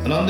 ਆਨੰਦ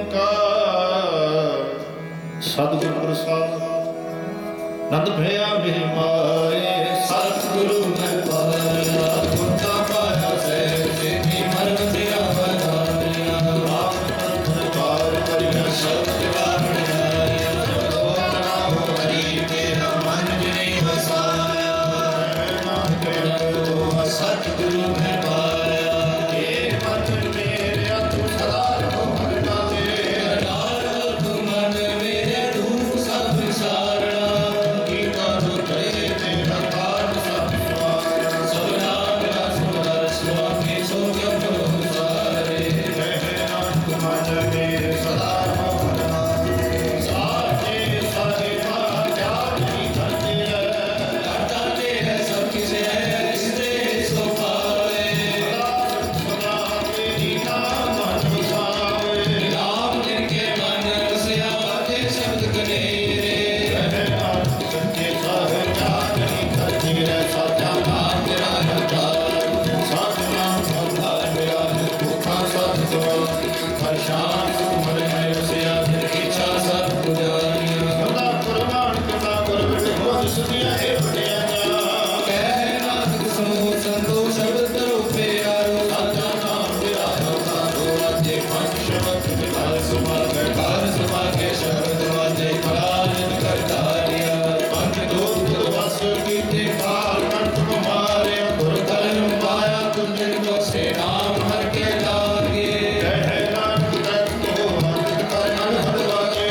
ਓੰਕਾਰ ਸਤਿਗੁਰ ਪ੍ਰਸਾਦ। ਨੰਦ ਭਇਆ ਬਿਹ ਮਾਏ ਸਤਿਗੁਰੂ ਮੈਂ ਪਾਇਆ, ਗੁਰਤਾ ਪਾਇਆ ਸਹਿਜ ਸੇਤੀ ਮਰਨ ਦਿਆ ਬਨਾਇਆ। ਆਪ ਦਰਬਾਰ ਕਰਿਆ ਸ਼ਬਦ ਵਾਰਿਆ, ਜੋ ਨਾਮ ਹਰੀ ਤੇਰਾ ਮਨ ਜਿਨੇ ਵਸਾਇਆ। ਨਾਨਕ ਕੋ ਸਤਿਗੁਰੂ ਮੈਂ ਪਾਇਆ, ਇਹ ਮਨ ਮੇਰਿਆ ਤੂੰ ਸਦਾ ਰਹੋ ਭਗਤਾ ਤੇ। ਅਡਾਰ ਤੂੰ ਮਨ ਮੇਰੇ ਤੂੰ ਸਭ ਵਿਸਾਰਣਾ, ਕੀਤਾ ਦੁਤੇ ਤੇਰਾ ਕਾਜ ਸਭ ਸਵਾਰਿਆ। ਸਭਨਾ ਮੇਰਾ ਸੁੰਦਰ ਸੁਆਮੀ ਸੋ ਜਪ ਸਾਰੇ, ਰਹਿ ਨਾਨਕ ਮਨ ਮੇਰੇ ਸਦਾ ਰਹੋ ਭਗਤਾ ਤੇ। ਸਾਚੇ ਸਾਚੇ ਪਾਰ ਜਾਤ ਕੀ ਕਰਤੇ ਹੈ, ਕਰਤਾ ਤੇ ਹੈ ਸਭ ਕਿਸੇ ਹੈ, ਇਸ ਦੇ ਸੋ ਪਾਵੇ। ਸਦਾ ਤੇਰੀ ਨਾਮ ਮਨ ਵਸਾਵੇ, ਨਾਮ ਜਿਨ ਕੇ ਮਨ ਵਸਿਆ ਤੇ ਸ਼ਬਦ ਕਨੇਰੇ। ਰਹਿ ਨਾਨਕ ਸੱਚੇ ਸਾਹਿਬ ਜਾਤ ਕੀ ਕਰਤੇ ਹੈ, ਸਾਚਾ ਨਾਮ ਤੇਰਾ ਹਰਦਾਰ। ਸਤ ਨਾਮ ਸਦਾ ਮੇਰਾ ਦੁਖਾਂ ਸਤ ਸਵਾਰ, ਹਰ ਸ਼ਾਨ ਸੁਮਰ ਮੈਂ ਵਸਿਆ ਜਿਨ ਇੱਛਾ ਸਤ ਪੁਜਾਰੀਆਂ। ਸਦਾ ਕੁਰਬਾਨ ਕਰਨਾ ਗੁਰਬਿਟ ਹੋਤ ਸੁਧੀਆਂ ਇਹ ਵਡਿਆਈਆਂ। ਕਹਿ ਨਾਨਕ ਸੁਣੋ ਸੰਤੋ ਸ਼ਬਦ ਕਰੋ ਪਿਆਰੋ, ਸਾਚਾ ਨਾਮ ਤੇਰਾ ਹਰਦਾਰੋ। ਵਾਜੇ ਪੰਜ ਸ਼ਬਦ ਨਿਭਾਏ ਸੁਭਾਗੇ, ਘਰ ਸੁਭਾਗੇ ਸ਼ਬਦ ਵਾਜੇ ਕਰਾਜਨ ਕਰਤਾਰਿਆ। ਪੰਜ ਦੋਖ ਵਸ ਕੀਤੇ ਕਾਲ ਕੰਠ ਮਾਰਿਆ, ਗੁਰ ਕਰਨ ਪਾਇਆ ਤੁਝੇ ਕੋ ਸੇ ਨਾਮ ਹਰ ਕੇ ਲਾਗੇ। ਕਹਿ ਨਾਨਕ ਤਤੋ ਅੰਤ ਕਰਨ ਹਰ ਵਾਜੇ,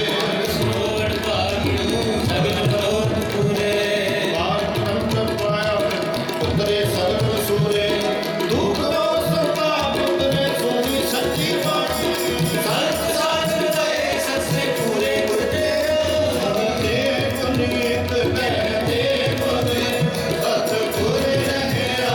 ਸੋੜ ਭਾਗਿਓ ਸਗਲ ਕਰੋੜ ਪੂਰੇ। ਬਾਤ ਕੰਠ ਪਾਇਆ ਪੁੱਤਰੇ ਸਗਲ ਸੂਰੇ, ਦੁਖ ਰੋ ਸਤਾ ਪੁੱਤਰੇ ਸੋਣੀ ਸੱਚੀ ਬਾਣੀ। ਸਤ ਸਾਧਨ ਦਏ ਸਸੇ ਪੂਰੇ ਗੁਰਦੇ, ਸਬਦੇ ਪੁਨੀਤ ਕਹਿਤੇ ਬੋਲੇ। ਸਤ ਗੁਰ ਰਹਿਆ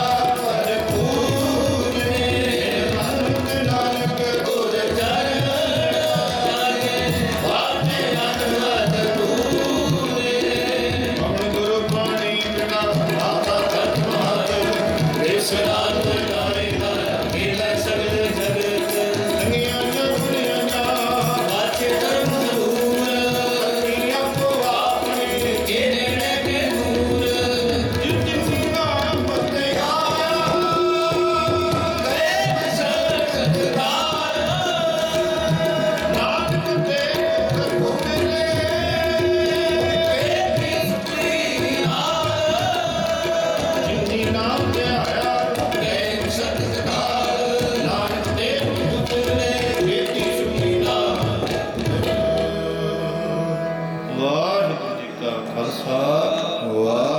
ਭਰਪੂਰ ਨੇ, ਨਾਨਕ ਨਾਨਕ ਗੁਰ ਚਰਨ ਲਾਗੇ। ਵਾਜੇ ਅਨਹਦ ਦੂਰੇ, ਪਵਨ ਗੁਰਬਾਣੀ ਬਿਨਾ ਆਸਾ ਤਤ ਮਹਤ। ਇਸ ਰਾਤ ਨਾਰੇ ਨਾਰਾ ਮੇਲਾ ਸਗਲ ਜਗਤ, ਦੁਨੀਆਂ ਜੁੜੀਆਂ ਵਾਚੇ ਧਰਮ ਦੂਰ। ਆਪਣੀ ਆਪੋ ਆਪਣੇ ਕੇ ਨੇੜੇ ਕੇ ਦੂਰ, ਜਿਤ ਨਾਮ ਪਤੇ ਆਇਆ ਗਏ ਬਸਰਤ ਦਾਰ। ਨਾਨਕ ਤੇ ਕਰੋ ਮਿਲੇ ਬੇਪਿਸਤੀ ਹਾਰ। ਜਿਨੀ ਨਾਮ ਧਿਆਇਆ ਗਏ ਬਸਰਤ ਦਾਰ। ਨਾਨਕ ਤੇ ਪੁੱਤਰੇ ਬੇਟੀ ਸੁਖੀ ਨਾਮ। ਵਾਹਿਗੁਰੂ ਜੀ ਕਾ ਖਾਲਸਾ, ਵਾਹਿਗੁਰੂ